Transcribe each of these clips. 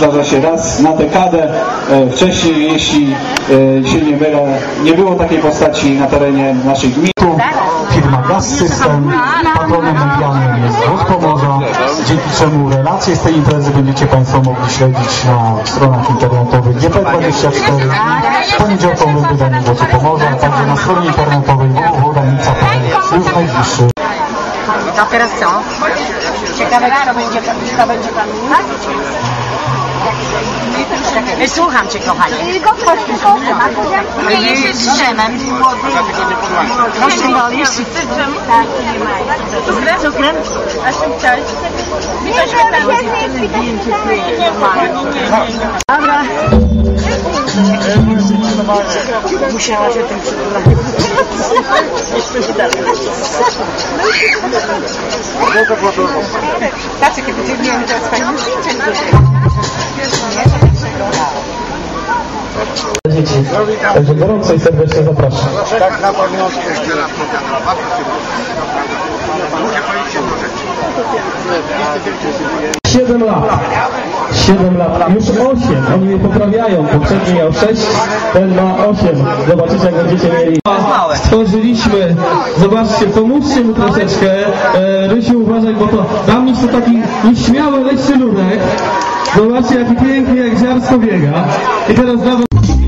Zdarza się raz na dekadę. Wcześniej, jeśli się nie mylę, nie było takiej postaci na terenie naszej gminy. Firma Gaz System, patronem medialnym jest Wód Pomorza, dzięki czemu relacje z tej imprezy będziecie Państwo mogli śledzić na stronach internetowych GP24, w poniedziałkowym wydaniu Głosu Pomorza, a także na stronie internetowej www.granica.pl już najbliższy. A teraz co? Ciekawe, kto będzie pan mówić? Słucham Cię, kochanie. Z dżemem. Ostrym wolisz? Tak. Cukrem? A z czym chciałeś? Dobra. Musiała się tym przytulać. Patrz, jakie będzie miałem teraz fajne zdjęcie. Dzieci, także gorąco i serdecznie zapraszam. Tak na pamiątkę. 7 lat. 7 lat. Już 8. Oni mnie poprawiają. Poprzedni miał 6, ten ma 8. Zobaczycie, jak będziecie mieli. Stworzyliśmy, zobaczcie, pomóżcie mu troszeczkę. Rysiu, uważaj, bo to dla mnie to taki nieśmiały, lekszy ludek. Zobaczcie, jaki piękny, jak ziarsko biega. I teraz nawet...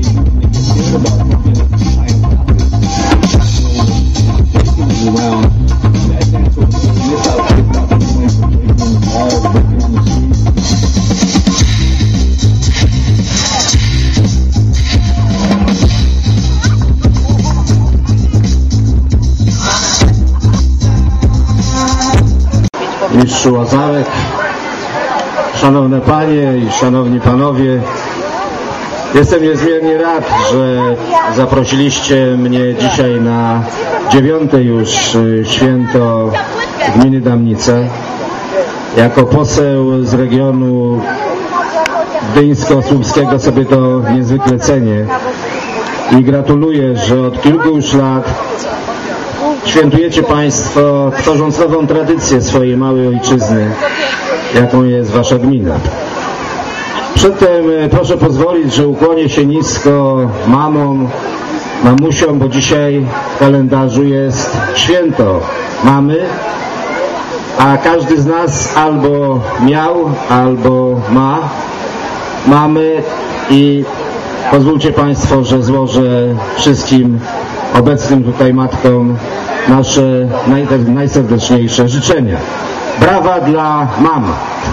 Mistrzu Łazarek, szanowne panie i szanowni panowie, jestem niezmiernie rad, że zaprosiliście mnie dzisiaj na 9. już święto gminy Damnice. Jako poseł z regionu gdyńsko-słupskiego sobie to niezwykle cenię i gratuluję, że od kilku już lat świętujecie Państwo, tworząc nową tradycję swojej małej ojczyzny, jaką jest Wasza gmina. Przedtem proszę pozwolić, że ukłonię się nisko mamom, mamusiom, bo dzisiaj w kalendarzu jest święto mamy, a każdy z nas albo miał, albo ma mamy i pozwólcie Państwo, że złożę wszystkim obecnym tutaj matkom nasze najserdeczniejsze życzenia. Brawa dla mam!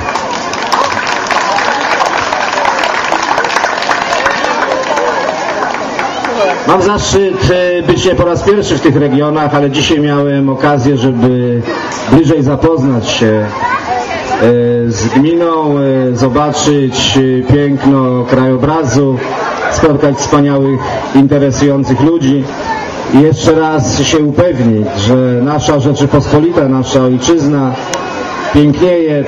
Mam zaszczyt być nie po raz pierwszy w tych regionach, ale dzisiaj miałem okazję, żeby bliżej zapoznać się z gminą, zobaczyć piękno krajobrazu, spotkać wspaniałych, interesujących ludzi i jeszcze raz się upewnić, że nasza Rzeczypospolita, nasza ojczyzna pięknieje,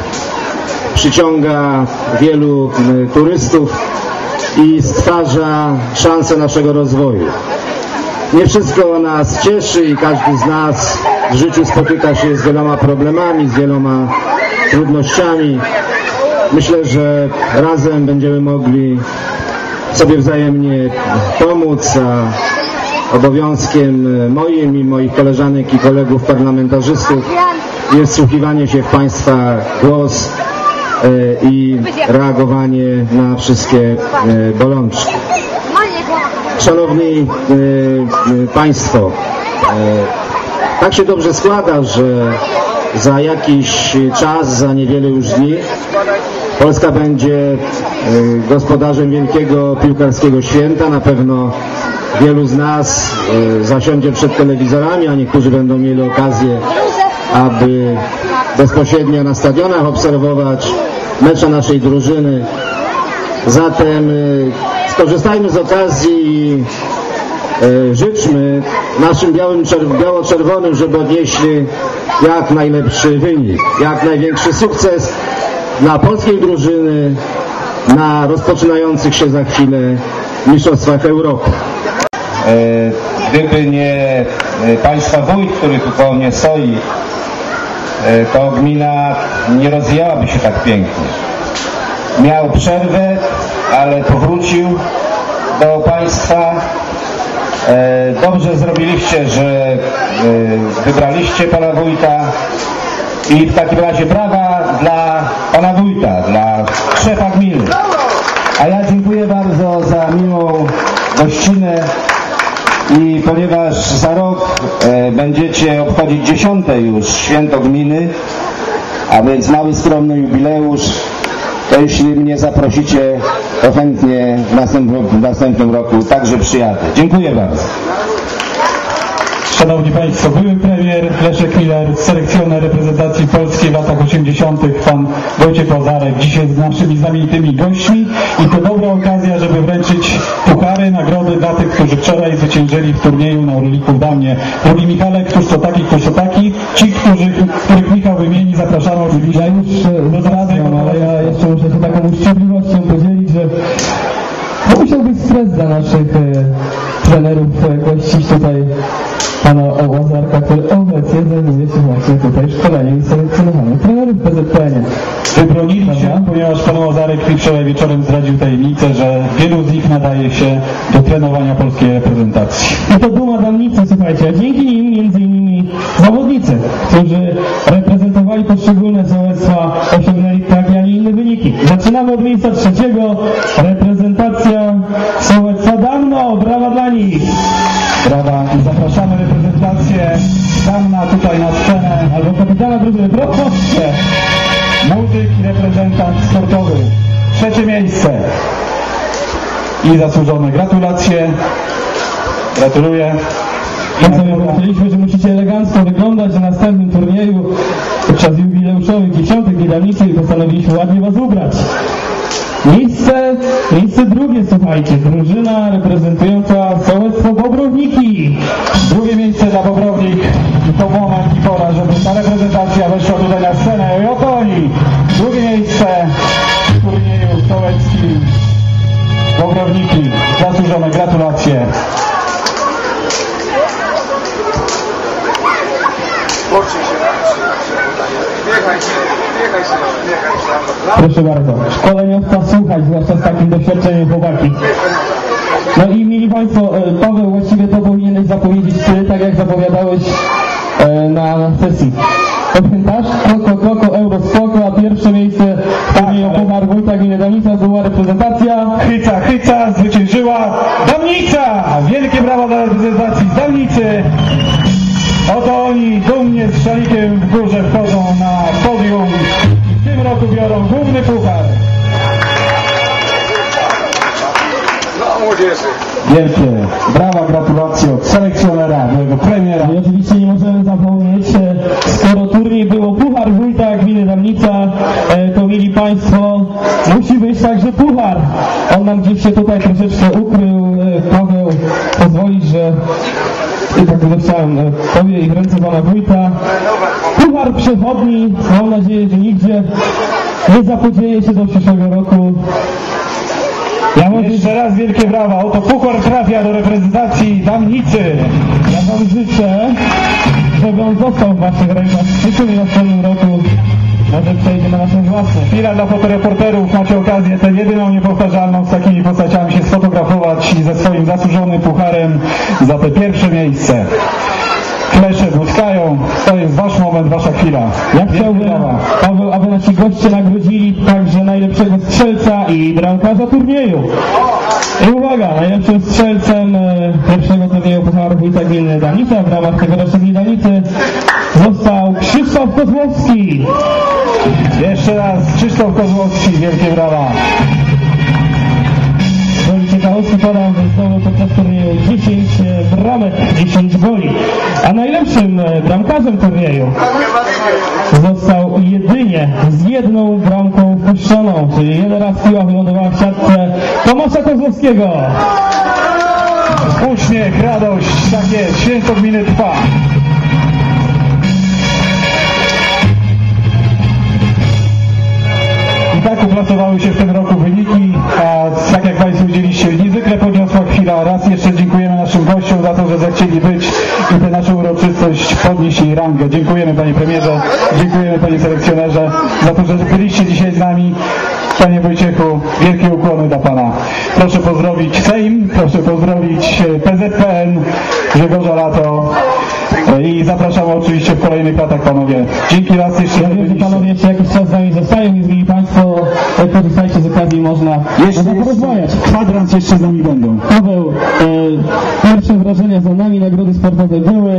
przyciąga wielu turystów i stwarza szansę naszego rozwoju. Nie wszystko nas cieszy i każdy z nas w życiu spotyka się z wieloma problemami, z wieloma trudnościami. Myślę, że razem będziemy mogli sobie wzajemnie pomóc, a obowiązkiem moim i moich koleżanek i kolegów parlamentarzystów jest wsłuchiwanie się w Państwa głos i reagowanie na wszystkie bolączki. Szanowni Państwo, tak się dobrze składa, że za jakiś czas, za niewiele już dni Polska będzie gospodarzem wielkiego piłkarskiego święta. Na pewno wielu z nas zasiądzie przed telewizorami, a niektórzy będą mieli okazję, aby bezpośrednio na stadionach obserwować mecze naszej drużyny. Zatem skorzystajmy z okazji i życzmy naszym biało-czerwonym, żeby odnieśli jak najlepszy wynik, jak największy sukces dla polskiej drużyny na rozpoczynających się za chwilę mistrzostwach Europy. Gdyby nie Państwa wójt, który tu koło mnie stoi, to gmina nie rozwijałaby się tak pięknie. miał przerwę, ale powrócił do Państwa. Dobrze zrobiliście, że wybraliście Pana Wójta i w takim razie brawa dla Pana Wójta, dla szefa gminy. A ja dziękuję bardzo za miłą gościnę i ponieważ za rok będziecie obchodzić 10. już święto gminy, a więc mały, skromny jubileusz, to jeśli mnie zaprosicie, to chętnie w następnym roku także przyjadę. Dziękuję bardzo. Szanowni Państwo, były premier Leszek Miller, selekcjoner reprezentacji polskiej w latach 80. pan Wojciech Łazarek, dzisiaj z naszymi znamienitymi gośćmi i to dobra okazja, żeby wręczyć puchary, nagrody dla tych, którzy wczoraj zwyciężyli w turnieju na Orliku w Damnie. Drogi Michale, któż to taki? Ci, których Michał wymieni, zapraszamy oczywiście. Ja już rozmawiam, ale ja jeszcze muszę się taką uczciwliwością podzielić, że to musiał być stres dla naszych trenerów gościć tutaj pana Łazarka, który obecnie zajmuje się właśnie tutaj szkoleniem i selekcjonowaniem trenerów w PZPN-ie. Wybronili się, ponieważ pan Łazarek mi wczoraj wieczorem zdradził tajemnicę, że wielu z nich nadaje się do trenowania polskiej reprezentacji. I to duma damnicy, słuchajcie, a dzięki nim między innymi zawodnicy, którzy reprezentowali poszczególne sołectwa, osiągnęli takie, a nie inne wyniki. Zaczynamy od miejsca 3. Reprezentacja sołectwa Damno. Brawa dla nich! Brawa i zapraszamy reprezentację Damna tutaj na scenę. Albo kapitana drużyny, proszę! Muzyk i reprezentant sportowy. 3. miejsce. I zasłużone gratulacje. Gratuluję. Powiedzieliśmy, że musicie elegancko wyglądać na następnym turnieju podczas jubileuszowych 10. Gidanicy i postanowiliśmy ładnie was ubrać. Miejsce drugie, słuchajcie, drużyna reprezentująca sołectwo Bobrowniki. 2. miejsce dla Bobrownik. I to moment i pora, żeby ta reprezentacja weszła tutaj na scenę. I oto oni. 2. miejsce w turnieju sołeckim Bobrowniki. Zasłużone gratulacje. Proszę bardzo, szkoleniowca słuchać, zwłaszcza z takim doświadczeniem chłopaki. No i mieli Państwo, Paweł, właściwie to powinieneś zapowiedzieć Ty, tak jak zapowiadałeś na sesji. Pamiętasz? Koko, Eurospoko, a pierwsze miejsce w turnieju Puchar Wójta Gminy Damnica była reprezentacja. Hyca, zwyciężyła Damnica! Wielkie brawa dla reprezentacji z Damnicy! Oto oni dumnie z szalikiem w górze wchodzą na podium i w tym roku biorą główny puchar. No młodzieży. Wielkie brawa, gratulacje od selekcjonera, byłego premiera. I oczywiście nie możemy zapomnieć, skoro turniej było Puchar Wójta Gminy Damnica, to mieli Państwo, musi być także puchar. On nam gdzieś się tutaj troszeczkę ukrył. Paweł, pozwolić, że i tak chciałem Tobie i w ręce Pana Wójta. Puchar przechodni, mam nadzieję, że nigdzie nie zapodzieje się do przyszłego roku. Jeszcze raz wielkie brawa, oto puchar trafia do reprezentacji Damnicy. Ja Wam życzę, żeby on został w Waszych rękach w przyszłym i następnym roku. Może przejdzie na naszą własną. Chwila dla fotoreporterów, macie okazję tę jedyną niepowtarzalną z takimi postaciami się sfotografować i ze swoim zasłużonym pucharem za te pierwsze miejsce. Klesze błyskają, to jest Wasz moment, Wasza chwila. Ja chciałbym, Paweł, aby nasi goście nagrodzili także najlepszego strzelca i bramkarza turnieju. I uwaga, najlepszym strzelcem pierwszego turnieju Pucharu Wójta Gminy Damnica w ramach tegorocznej Gminy Danicy został Krzysztof Kozłowski. Jeszcze raz Krzysztof Kozłowski, wielkie brawa. Woli ciekawostki podam, że zdobył podczas turnieju 10 bramek, 10 goli. A najlepszym bramkarzem turnieju został jedynie z jedną bramką wpuszczoną, czyli jeden raz piła wylądowała w siatce Tomasza Kozłowskiego. Uśmiech, radość, tak jest, święto gminy trwa. I tak uplasowały się w tym roku wyniki, a tak jak Państwo widzieliście, niezwykle podniosła chwila. Raz jeszcze dziękujemy naszym gościom za to, że zechcieli być i tę naszą uroczystość podnieść jej rangę. Dziękujemy Panie Premierze, dziękujemy Panie Selekcjonerze za to, że byliście dzisiaj z nami. Panie Wojciechu, wielkie ukłony dla Pana. Proszę pozdrowić Sejm, proszę pozdrowić PZPN, Grzegorza Lato i zapraszamy oczywiście w kolejnych latach, panowie. Dzięki raz jeszcze. Ja wiem, że panowie jeszcze jakiś czas z nami zostają i z nimi państwo korzystajcie z okazji, można porozmawiać. Kwadrans jeszcze z nami będą. Paweł, pierwsze wrażenia za nami, nagrody sportowe były.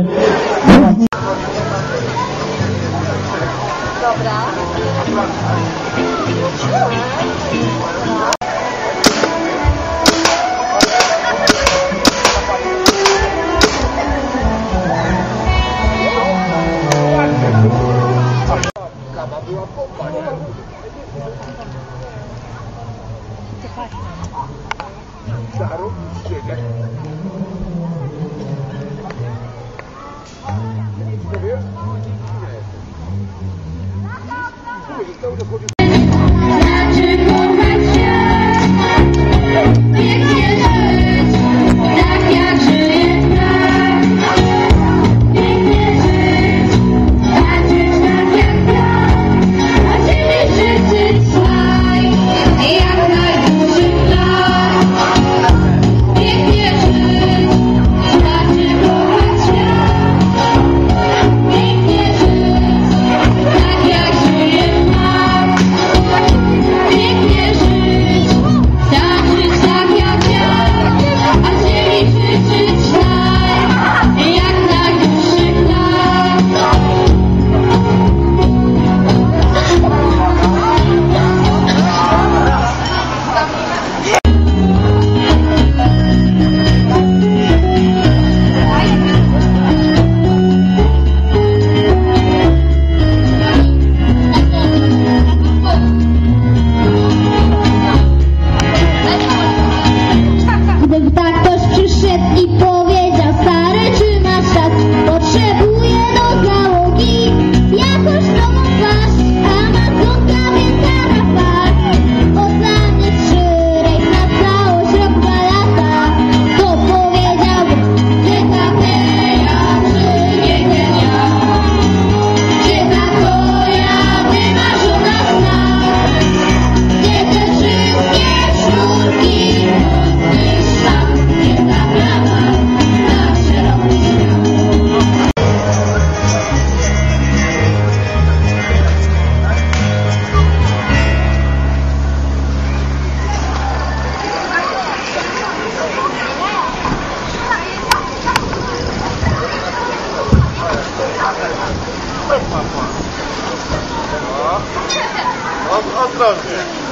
Ostrożnie.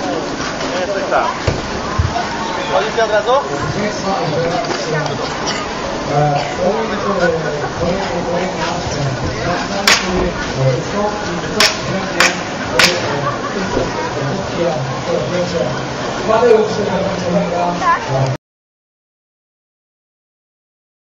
Nie jesteś tam. Policja od razu? Mateusz,